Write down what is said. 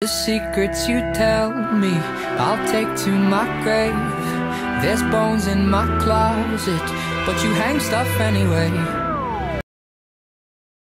The secrets you tell me, I'll take to my grave. There's bones in my closet, but you hang stuff anyway.